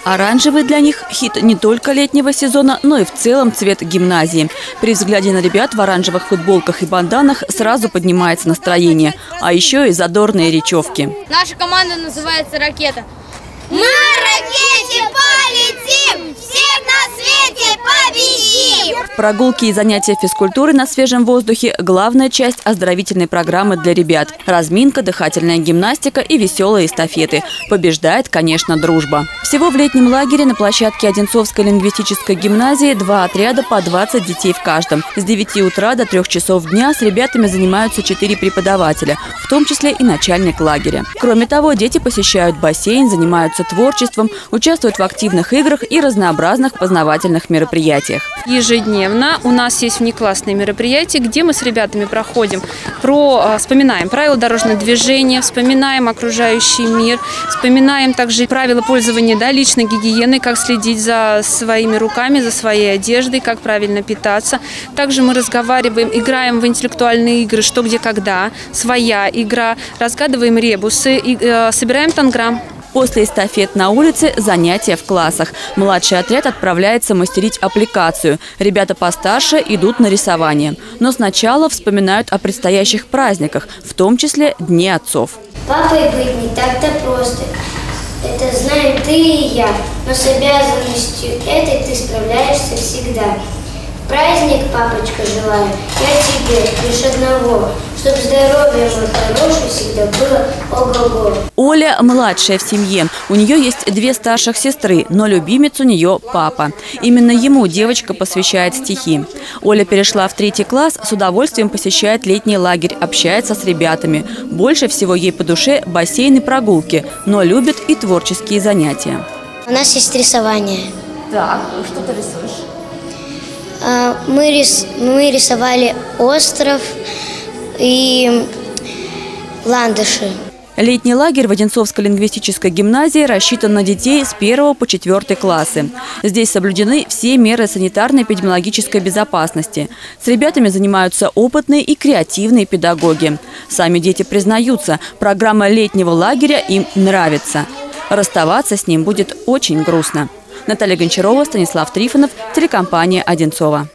Оранжевый для них хит не только летнего сезона, но и в целом цвет гимназии. При взгляде на ребят в оранжевых футболках и банданах сразу поднимается настроение. А еще и задорные речевки. Наша команда называется «Ракета». Мы ракете полетим, всех на свете победим! Прогулки и занятия физкультурой на свежем воздухе – главная часть оздоровительной программы для ребят. Разминка, дыхательная гимнастика и веселые эстафеты. Побеждает, конечно, дружба. Всего в летнем лагере на площадке Одинцовской лингвистической гимназии 2 отряда по 20 детей в каждом. С 9 утра до 3 часов дня с ребятами занимаются 4 преподавателя, в том числе и начальник лагеря. Кроме того, дети посещают бассейн, занимаются творчеством, участвуют в активных играх и разнообразных познавательных мероприятиях. Ежедневно у нас есть внеклассные мероприятия, где мы с ребятами проходим, вспоминаем правила дорожного движения, вспоминаем окружающий мир, вспоминаем также правила пользования личной гигиеной, как следить за своими руками, за своей одеждой, как правильно питаться. Также мы разговариваем, играем в интеллектуальные игры «Что, где, когда», своя игра, разгадываем ребусы, собираем танграмм. После эстафет на улице занятия в классах. Младший отряд отправляется мастерить аппликацию. Ребята постарше идут на рисование. Но сначала вспоминают о предстоящих праздниках, в том числе Дне отцов. Папой быть не так-то просто. Это знаем ты и я. Но с обязанностью этой ты справляешься всегда. Праздник, папочка, желаю я тебе лишь одного, чтобы здоровье мое хорошее всегда было ого-го. Оля младшая в семье. У нее есть 2 старших сестры, но любимец у нее папа. Именно ему девочка посвящает стихи. Оля перешла в 3 класс, с удовольствием посещает летний лагерь, общается с ребятами. Больше всего ей по душе бассейн и прогулки, но любит и творческие занятия. У нас есть рисование. Так, что ты рисуешь? Мы рисовали остров и ландыши. Летний лагерь в Одинцовской лингвистической гимназии рассчитан на детей с 1 по 4 классы. Здесь соблюдены все меры санитарно-эпидемиологической безопасности. С ребятами занимаются опытные и креативные педагоги. Сами дети признаются, программа летнего лагеря им нравится. Расставаться с ним будет очень грустно. Наталья Гончарова, Станислав Трифонов, телекомпания «Одинцова».